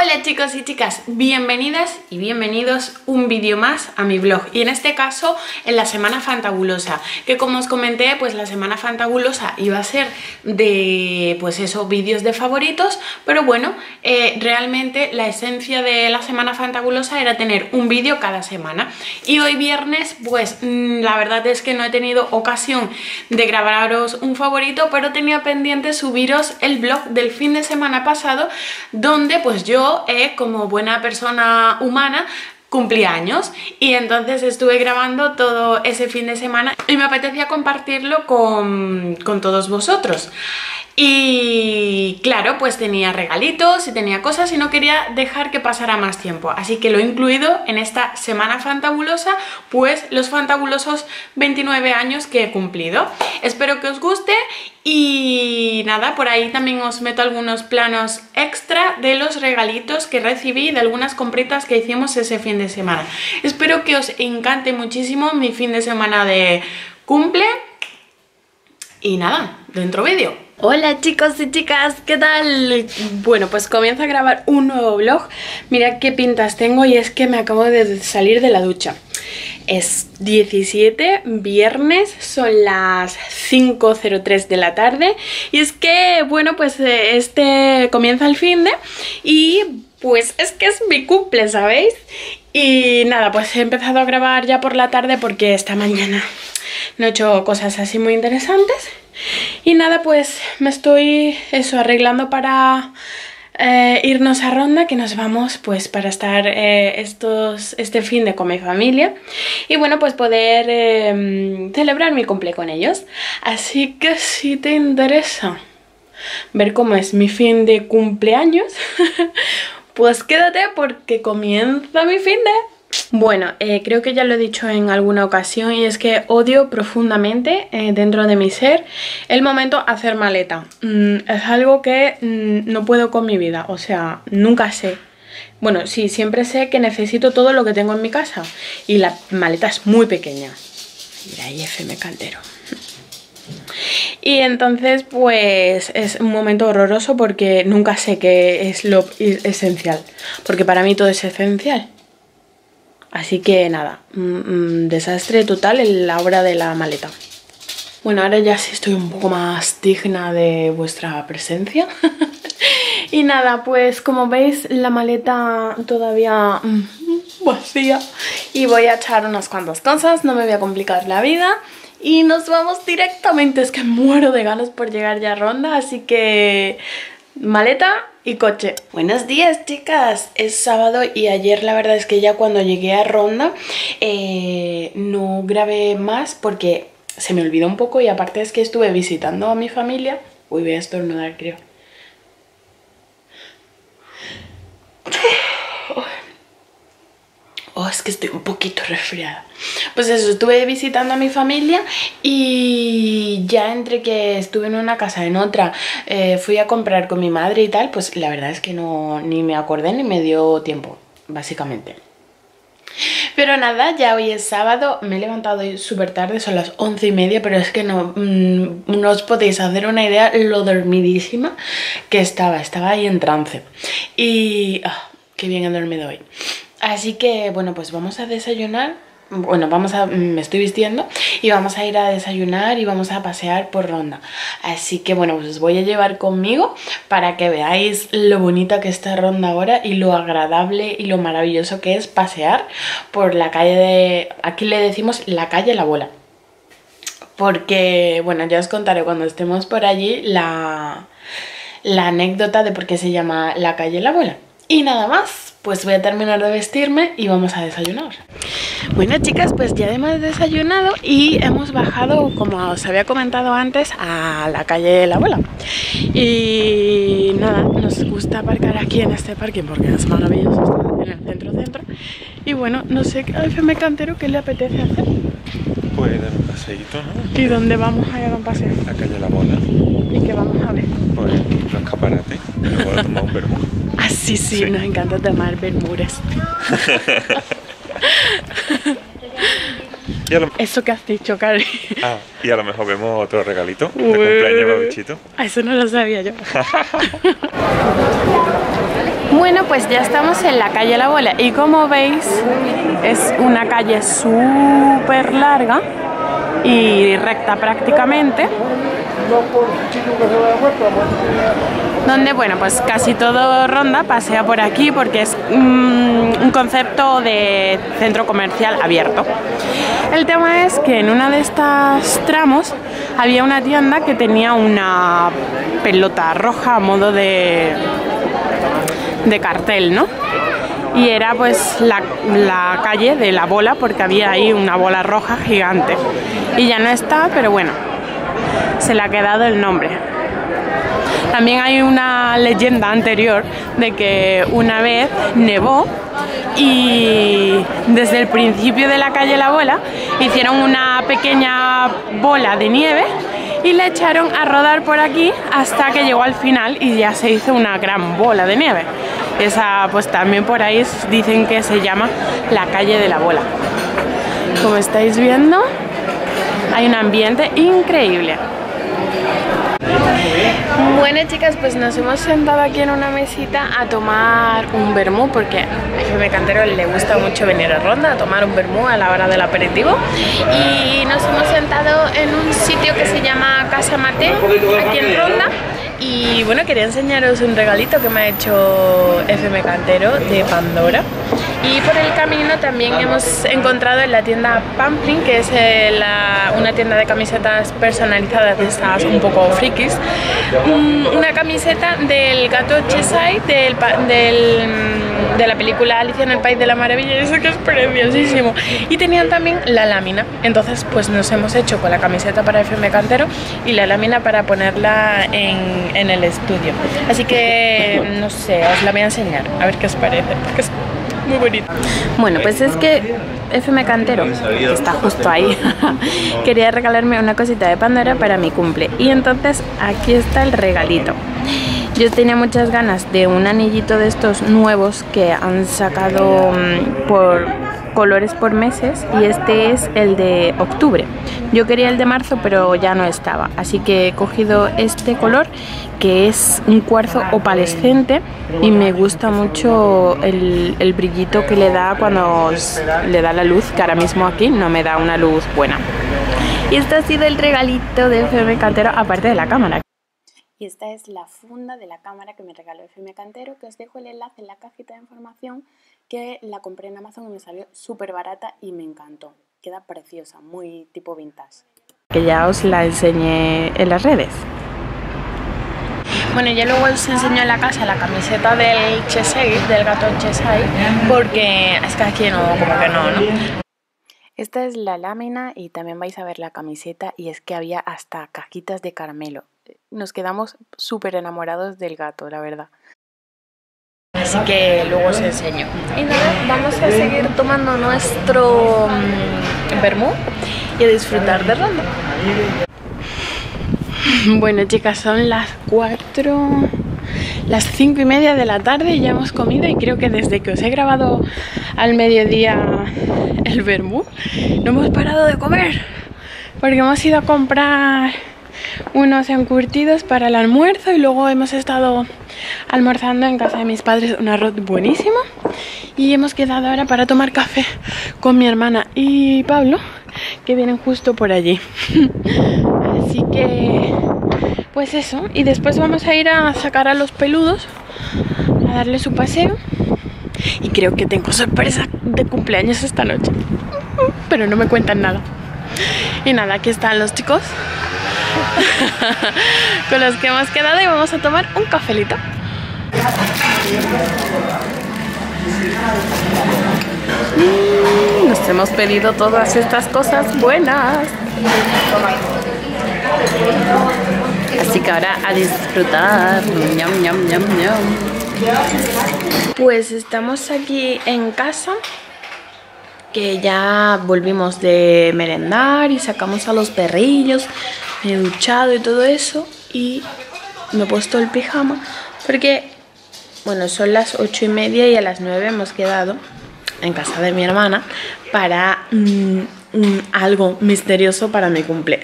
Hola chicos y chicas, bienvenidas y bienvenidos un vídeo más a mi blog, y en este caso en la Semana Fantabulosa, que como os comenté, pues la Semana Fantabulosa iba a ser de, pues eso, vídeos de favoritos, pero bueno, realmente la esencia de la Semana Fantabulosa era tener un vídeo cada semana, y hoy viernes pues la verdad es que no he tenido ocasión de grabaros un favorito, pero tenía pendiente subiros el vlog del fin de semana pasado, donde pues yo como buena persona humana cumplí años, y entonces estuve grabando todo ese fin de semana y me apetecía compartirlo con todos vosotros. Y claro, pues tenía regalitos y tenía cosas y no quería dejar que pasara más tiempo, así que lo he incluido en esta Semana Fantabulosa, pues los fantabulosos 29 años que he cumplido. Espero que os guste y nada, por ahí también os meto algunos planos extra de los regalitos que recibí, de algunas compritas que hicimos ese fin de semana. Espero que os encante muchísimo mi fin de semana de cumple y nada, dentro vídeo. Hola chicos y chicas, ¿qué tal? Bueno, pues comienzo a grabar un nuevo vlog. Mirad qué pintas tengo, y es que me acabo de salir de la ducha. Es 17, viernes, son las 5:03 de la tarde, y es que, bueno, pues comienza el finde y pues es que es mi cumple, ¿sabéis? Y nada, pues he empezado a grabar ya por la tarde porque esta mañana no he hecho cosas así muy interesantes. Y nada, pues me estoy arreglando para irnos a Ronda, que nos vamos pues para estar este finde con mi familia y bueno, pues poder celebrar mi cumple con ellos. Así que si te interesa ver cómo es mi fin de cumpleaños pues quédate porque comienza mi finde. Bueno, creo que ya lo he dicho en alguna ocasión, y es que odio profundamente dentro de mi ser el momento hacer maleta. Es algo que no puedo con mi vida, o sea, nunca sé. Bueno, sí, siempre sé que necesito todo lo que tengo en mi casa y la maleta es muy pequeña. Mira, ahí FM Cantero. Y entonces pues es un momento horroroso porque nunca sé qué es lo esencial, porque para mí todo es esencial. Así que nada, desastre total en la hora de la maleta. Bueno, ahora ya sí estoy un poco más digna de vuestra presencia. Y nada, pues como veis la maleta todavía vacía, y voy a echar unas cuantas cosas, no me voy a complicar la vida. Y nos vamos directamente, es que muero de ganas por llegar ya a Ronda, así que maleta y coche. Buenos días chicas, es sábado y ayer la verdad es que ya cuando llegué a Ronda no grabé más porque se me olvidó un poco, y aparte es que estuve visitando a mi familia. Uy, voy a estornudar creo. Oh, es que estoy un poquito resfriada. Pues eso, estuve visitando a mi familia, y ya entre que estuve en una casa en otra, fui a comprar con mi madre y tal, pues la verdad es que ni me acordé ni me dio tiempo, básicamente. Pero nada, ya hoy es sábado, me he levantado hoy súper tarde, son las 11:30, pero es que no os podéis hacer una idea lo dormidísima que estaba ahí en trance. Y qué bien he dormido hoy. Así que bueno, pues vamos a desayunar. Bueno, me estoy vistiendo y vamos a ir a desayunar y vamos a pasear por Ronda. Así que bueno, pues os voy a llevar conmigo para que veáis lo bonita que está Ronda ahora y lo agradable y lo maravilloso que es pasear por la calle aquí le decimos la calle La Bola. Porque bueno, ya os contaré cuando estemos por allí la anécdota de por qué se llama la calle La Bola. Y nada más, pues voy a terminar de vestirme y vamos a desayunar. Bueno chicas, pues ya hemos desayunado y hemos bajado, como os había comentado antes, a la calle La Bola. Y nada, nos gusta aparcar aquí en este parking porque es maravilloso, en el centro. Y bueno, no sé a FM Cantero qué le apetece hacer. Pues dar un paseíto, ¿no? ¿Y dónde vamos a ir a dar un paseo? La calle La Bola. ¿Y qué vamos a ver? Pues los escaparates. Luego a tomar un vermú. Ah, sí, nos encanta tomar vermures. Eso que has dicho, Cari. Y a lo mejor vemos otro regalito de cumpleaños para Bichito. Eso no lo sabía yo. Bueno, pues ya estamos en la calle La Bola y como veis es una calle súper larga y recta prácticamente, donde bueno, pues casi todo Ronda pasea por aquí porque es un concepto de centro comercial abierto. El tema es que en una de estas tramos había una tienda que tenía una pelota roja a modo de cartel, ¿no? Y era pues la calle de La Bola porque había ahí una bola roja gigante. Y ya no está, pero bueno, se le ha quedado el nombre. También hay una leyenda anterior de que una vez nevó y desde el principio de la calle La Bola hicieron una pequeña bola de nieve y la echaron a rodar por aquí hasta que llegó al final y ya se hizo una gran bola de nieve. Esa pues también por ahí dicen que se llama la calle de La Bola. Como estáis viendo, hay un ambiente increíble. Bueno, chicas, pues nos hemos sentado aquí en una mesita a tomar un vermú porque a FM Cantero le gusta mucho venir a Ronda a tomar un vermú a la hora del aperitivo, y nos hemos sentado en un sitio que se llama Casa Maté aquí en Ronda. Y bueno, quería enseñaros un regalito que me ha hecho FM Cantero de Pandora. Y por el camino también hemos encontrado en la tienda Pamplin, que es una tienda de camisetas personalizadas de estas un poco frikis, una camiseta del gato Cheshire de la película Alicia en el País de la Maravilla, y eso que es preciosísimo. Y tenían también la lámina, entonces pues nos hemos hecho con la camiseta para FM Cantero y la lámina para ponerla en el estudio. Así que no sé, os la voy a enseñar a ver qué os parece, porque es muy bonito. Bueno, pues es que FM Cantero, que está justo ahí, quería regalarme una cosita de Pandora para mi cumple, y entonces aquí está el regalito. Yo tenía muchas ganas de un anillito de estos nuevos que han sacado por colores por meses, y este es el de octubre. Yo quería el de marzo, pero ya no estaba, así que he cogido este color, que es un cuarzo opalescente, y me gusta mucho el brillito que le da cuando le da la luz, que ahora mismo aquí no me da una luz buena. Y este ha sido el regalito de FM Cantero, aparte de la cámara. Y esta es la funda de la cámara que me regaló FM Cantero, que os dejo el enlace en la cajita de información, que la compré en Amazon y me salió súper barata y me encantó. Queda preciosa, muy tipo vintage. Que ya os la enseñé en las redes. Bueno, ya luego os enseño en la casa la camiseta del Cheshire, del gato Cheshire, porque es que aquí no, como que no, ¿no? Esta es la lámina y también vais a ver la camiseta, y es que había hasta cajitas de caramelo. Nos quedamos súper enamorados del gato, la verdad. Así que luego os enseño. Y nada, vamos a seguir tomando nuestro vermú y a disfrutar de Ronda. Bueno, chicas, son las 5:30 de la tarde y ya hemos comido, y creo que desde que os he grabado al mediodía el vermú no hemos parado de comer, porque hemos ido a comprar unos encurtidos para el almuerzo y luego hemos estado almorzando en casa de mis padres un arroz buenísimo, y hemos quedado ahora para tomar café con mi hermana y Pablo, que vienen justo por allí. Así que pues eso, y después vamos a ir a sacar a los peludos a darle su paseo, y creo que tengo sorpresa de cumpleaños esta noche, pero no me cuentan nada. Y nada, aquí están los chicos con los que hemos quedado, y vamos a tomar un cafelito. Nos hemos pedido todas estas cosas buenas, así que ahora a disfrutar. Ñam, ñam, ñam, ñam. Pues estamos aquí en casa, que ya volvimos de merendar y sacamos a los perrillos, me he duchado y todo eso, y me he puesto el pijama porque, bueno, son las 8:30 y a las 9 hemos quedado en casa de mi hermana para algo misterioso para mi cumple.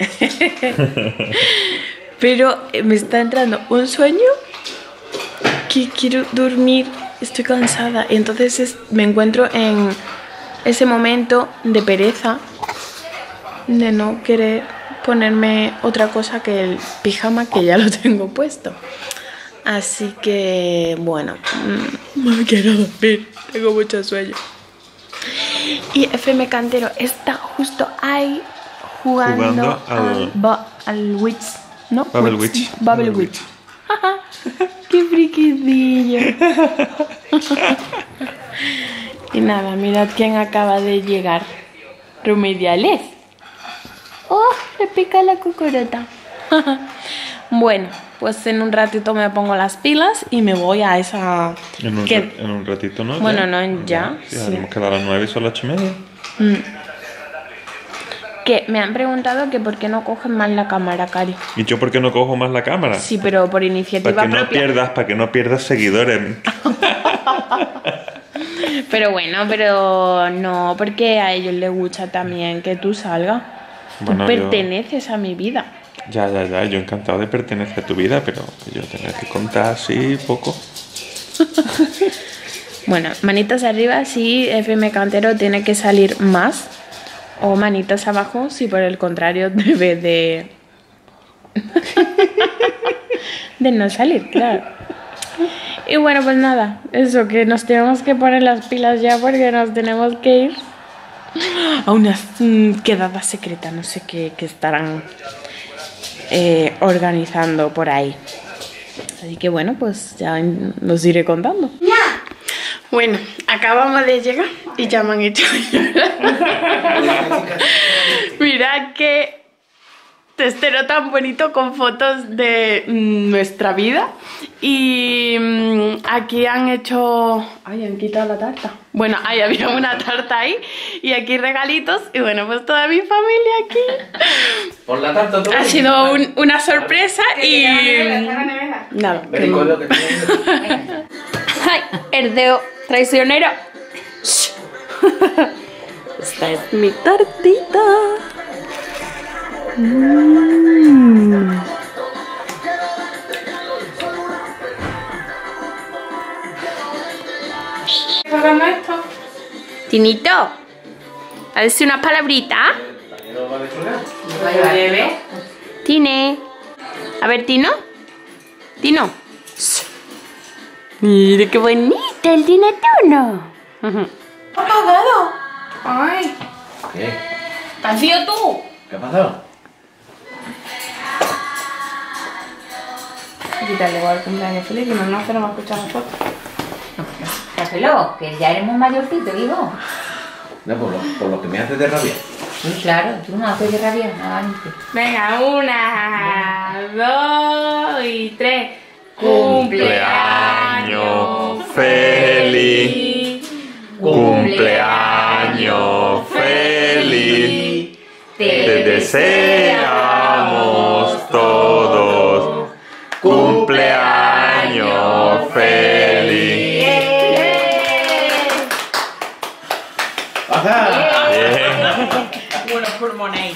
Pero me está entrando un sueño que quiero dormir estoy cansada. Y entonces me encuentro en ese momento de pereza, de no querer ponerme otra cosa que el pijama, que ya lo tengo puesto. Así que, bueno, me quiero dormir, tengo mucho sueño. Y FM Cantero está justo ahí jugando al Witch, ¿no? Bubble Witch. Bubble Witch. ¡Qué friquidillo! Y nada, mirad quién acaba de llegar. Rumidiales. ¡Oh! Le pica la cucurota. Bueno, pues en un ratito me pongo las pilas y me voy a esa... En un ratito, ¿no? Bueno, no, ya. Sí, haremos que a las 9 y son las 8:30. Que me han preguntado que por qué no cogen más la cámara, Cari. ¿Y yo por qué no cojo más la cámara? Sí, pero por iniciativa propia. Para que no pierdas seguidores. Pero bueno, pero no, porque a ellos les gusta también que tú salgas. Bueno, tú perteneces a mi vida. Ya, yo encantado de pertenecer a tu vida, pero yo tener que contar así poco. Bueno, manitas arriba si FM Cantero tiene que salir más, o manitas abajo si por el contrario debe de no salir, claro. Y bueno, pues nada, eso, que nos tenemos que poner las pilas ya porque nos tenemos que ir a una quedada secreta, no sé qué estarán organizando por ahí. Así que bueno, pues ya los iré contando. ¡Ya! Bueno, acabamos de llegar y ya me han hecho llorar. Mirad qué testero tan bonito con fotos de nuestra vida. Y aquí han hecho... Ay, han quitado la tarta. Bueno, ahí había una tarta ahí. Y aquí regalitos. Y bueno, pues toda mi familia aquí. Por la tarta todo. Ha sido una sorpresa y... Nada. Ay, herdeo traicionero. Esta es mi tartita. ¿Jugando esto? Tinito, a decir una palabrita. Tine. A ver, Tino. Tino. Mira qué bonito el Tinatuno. ¿Ha apagado? Ay. ¿Qué? ¿Te has ido tú? ¿Qué ha pasado? Quítale igual el cumpleaños feliz y no se nos va a escuchar nosotros. Cápelo, que ya eres muy mayorcito, hijo. No, por lo que me haces de rabia. Sí, claro, tú no haces de rabia nada antes. Venga, 1, 2 y 3. Cumpleaños feliz. Cumpleaños feliz. Te deseamos todos. Cumpleaños feliz. Buenos pulmones.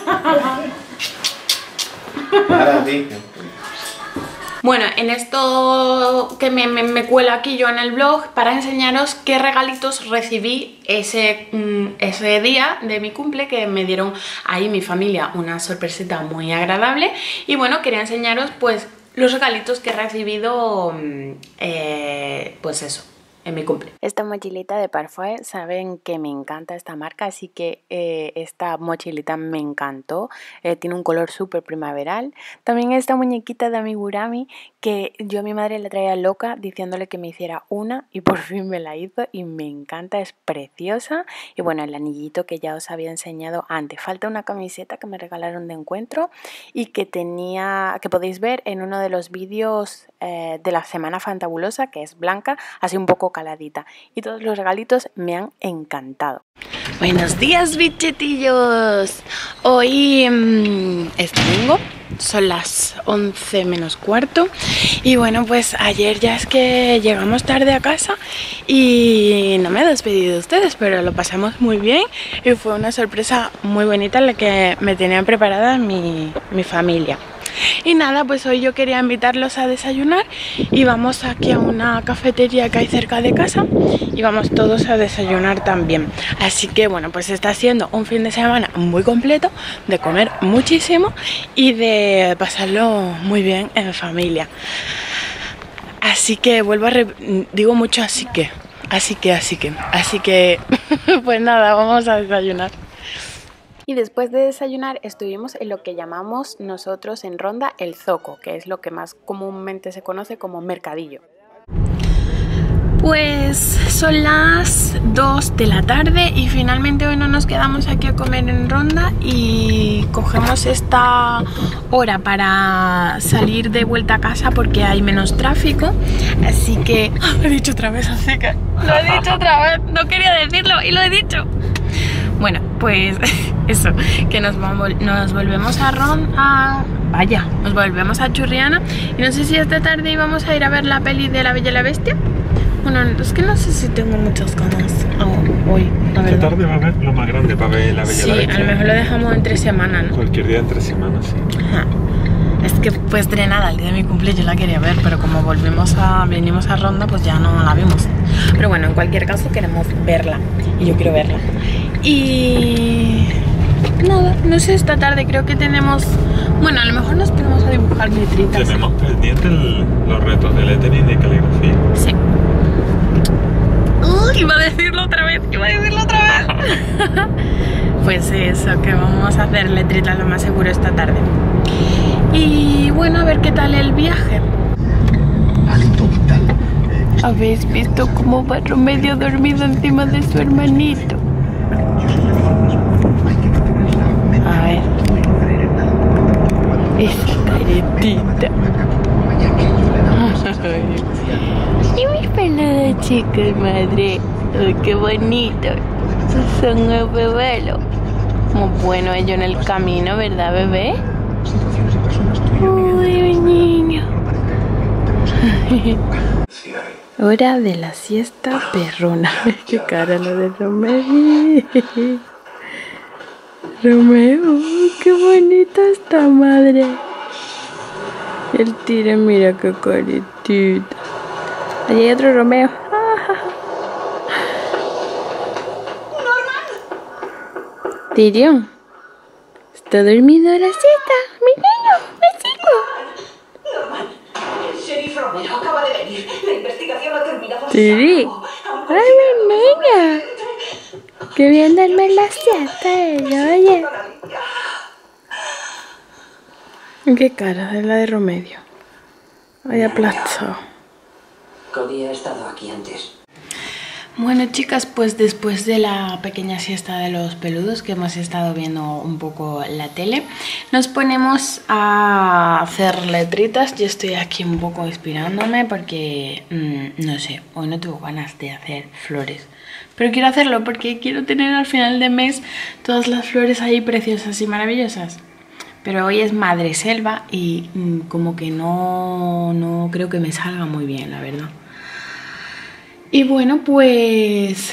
Bueno, en esto que me cuela aquí yo en el blog para enseñaros qué regalitos recibí ese día de mi cumple, que me dieron ahí mi familia una sorpresita muy agradable. Y bueno, quería enseñaros pues los regalitos que he recibido, pues eso, en mi cumple. Esta mochilita de Parfum, saben que me encanta esta marca, así que esta mochilita me encantó. Tiene un color súper primaveral. También esta muñequita de Amigurumi, que yo a mi madre le traía loca diciéndole que me hiciera una y por fin me la hizo y me encanta, es preciosa. Y bueno, el anillito que ya os había enseñado antes. Falta una camiseta que me regalaron de encuentro y que podéis ver en uno de los vídeos de la Semana Fantabulosa, que es blanca, así un poco caladita. Y todos los regalitos me han encantado. Buenos días, bichetillos. Hoy es domingo, son las 11 menos cuarto. Y bueno, pues ayer ya es que llegamos tarde a casa y no me he despedido de ustedes, pero lo pasamos muy bien y fue una sorpresa muy bonita la que me tenían preparada mi familia. Y nada, pues hoy yo quería invitarlos a desayunar y vamos aquí a una cafetería que hay cerca de casa y vamos todos a desayunar también. Así que bueno, pues está siendo un fin de semana muy completo, de comer muchísimo y de pasarlo muy bien en familia. Así que vuelvo a digo mucho así que pues nada, vamos a desayunar. Y después de desayunar estuvimos en lo que llamamos nosotros en Ronda el zoco, que es lo que más comúnmente se conoce como mercadillo. Pues son las 2 de la tarde y finalmente hoy no nos quedamos aquí a comer en Ronda y cogemos esta hora para salir de vuelta a casa porque hay menos tráfico. Así que... Lo he dicho otra vez, así que... Lo he dicho otra vez, no quería decirlo y lo he dicho. Bueno, pues eso, que nos volvemos a Ronda... Vaya, nos volvemos a Churriana y no sé si esta tarde íbamos a ir a ver la peli de La Bella y la Bestia. Bueno, es que no sé si tengo muchas ganas hoy, la verdad. Esta tarde va a ver lo más grande para ver La Bella y la Bestia. Sí, a lo mejor lo dejamos entre semana, ¿no? Cualquier día entre semanas, sí. Ajá. Es que fue estrenada el día de mi cumpleaños, yo la quería ver, pero como venimos a Ronda, pues ya no la vimos. Pero bueno, en cualquier caso queremos verla y yo quiero verla. Y... nada, no sé, esta tarde creo que tenemos... Bueno, a lo mejor nos ponemos a dibujar letritas. Tenemos pendientes los retos de lettering y de caligrafía. Sí. Iba a decirlo otra vez. Pues eso, que vamos a hacer letritas lo más seguro esta tarde. Y bueno, a ver qué tal el viaje. ¿Habéis visto cómo va Romedio dormido encima de su hermanito? A ver. Esa caretita. Y mis peludos chicos, madre. Ay, qué bonito. Son el bebelo. Muy bueno ello en el camino, ¿verdad, bebé? Uy, niño. Hora de la siesta perrona. Qué cara la de Romeo. Romeo, qué bonita esta madre. El tire, mira qué caritita. Allí hay otro Romeo. Tyrion, ¿está dormido la siesta? Mi niño, Normal. El sheriff Romero acaba de venir. La investigación ha terminado. Tiri. Ay, mi niña. Qué bien darme la siesta, oye. Qué cara de la de Romedio. Ay, aplastado. Cody ha estado aquí antes. Bueno, chicas, pues después de la pequeña siesta de los peludos, que hemos estado viendo un poco la tele, nos ponemos a hacer letritas. Yo estoy aquí un poco inspirándome porque, no sé, hoy no tengo ganas de hacer flores. Pero quiero hacerlo porque quiero tener al final de mes todas las flores ahí preciosas y maravillosas. Pero hoy es madre selva y como que no creo que me salga muy bien, la verdad. Y bueno, pues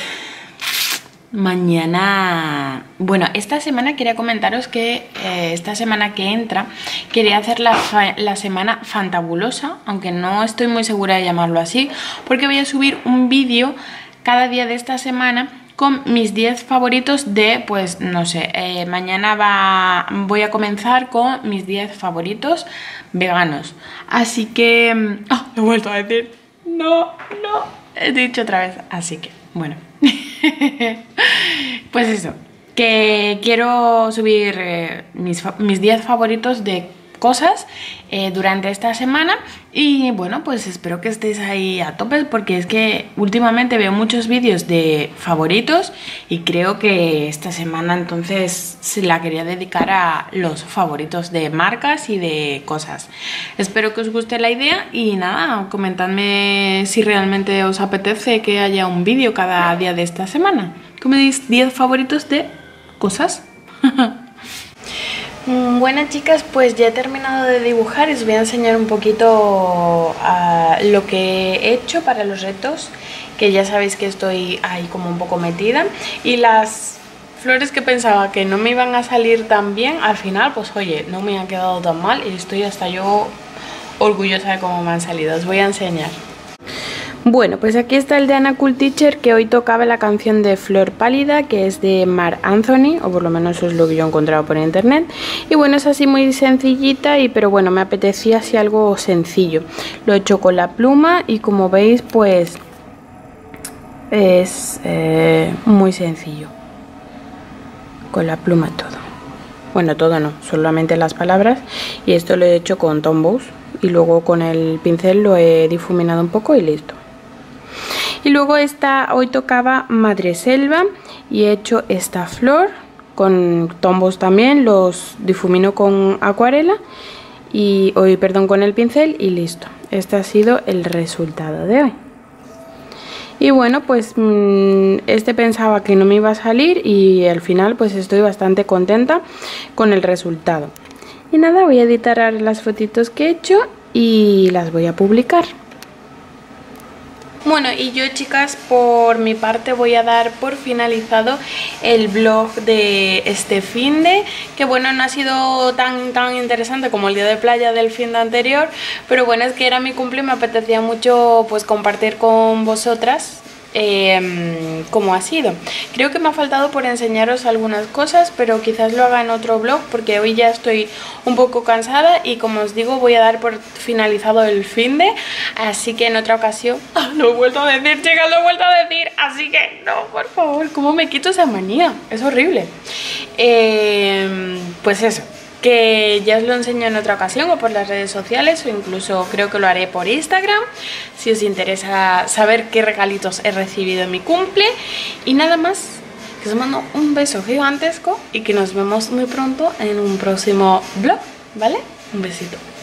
mañana... Bueno, esta semana quería comentaros que esta semana que entra quería hacer la semana fantabulosa, aunque no estoy muy segura de llamarlo así, porque voy a subir un vídeo cada día de esta semana con mis 10 favoritos de, pues no sé, mañana voy a comenzar con mis 10 favoritos veganos. Así que... lo he vuelto a decir. No. He dicho otra vez, así que, bueno. Pues eso, que quiero subir mis 10 favoritos de cosas durante esta semana. Y bueno, pues espero que estéis ahí a tope, porque es que últimamente veo muchos vídeos de favoritos y creo que esta semana entonces se la quería dedicar a los favoritos de marcas y de cosas. Espero que os guste la idea y nada, comentadme si realmente os apetece que haya un vídeo cada día de esta semana. ¿Cómo diréis? 10 favoritos de cosas. Bueno, chicas, pues ya he terminado de dibujar y os voy a enseñar un poquito lo que he hecho para los retos, que ya sabéis que estoy ahí como un poco metida, y las flores que pensaba que no me iban a salir tan bien, al final pues oye, no me han quedado tan mal y estoy hasta yo orgullosa de cómo me han salido. Os voy a enseñar. Bueno, pues aquí está el de Anna Cool Teacher, que hoy tocaba la canción de Flor Pálida, que es de Marc Anthony, o por lo menos eso es lo que yo he encontrado por internet. Y bueno, es así muy sencillita, pero bueno, me apetecía así algo sencillo. Lo he hecho con la pluma y como veis, pues es muy sencillo. Con la pluma todo. Bueno, todo no, solamente las palabras. Y esto lo he hecho con Tombow y luego con el pincel lo he difuminado un poco y listo. Y luego hoy tocaba Madreselva y he hecho esta flor con Tombow también, los difumino con acuarela y con el pincel y listo. Este ha sido el resultado de hoy. Y bueno, pues este pensaba que no me iba a salir y al final pues estoy bastante contenta con el resultado. Y nada, voy a editar ahora las fotitos que he hecho y las voy a publicar. Bueno, y yo, chicas, por mi parte voy a dar por finalizado el vlog de este finde, que bueno, no ha sido tan interesante como el día de playa del finde anterior, pero bueno, es que era mi cumple y me apetecía mucho pues compartir con vosotras cómo ha sido. Creo que me ha faltado por enseñaros algunas cosas, pero quizás lo haga en otro vlog porque hoy ya estoy un poco cansada y como os digo voy a dar por finalizado el finde, así que en otra ocasión lo he vuelto a decir, chicas, lo he vuelto a decir, así que no, por favor, ¿cómo me quito esa manía? Es horrible. Pues eso, que ya os lo enseño en otra ocasión o por las redes sociales o incluso creo que lo haré por Instagram si os interesa saber qué regalitos he recibido en mi cumple. Y nada más, que os mando un beso gigantesco y que nos vemos muy pronto en un próximo vlog, ¿vale? Un besito.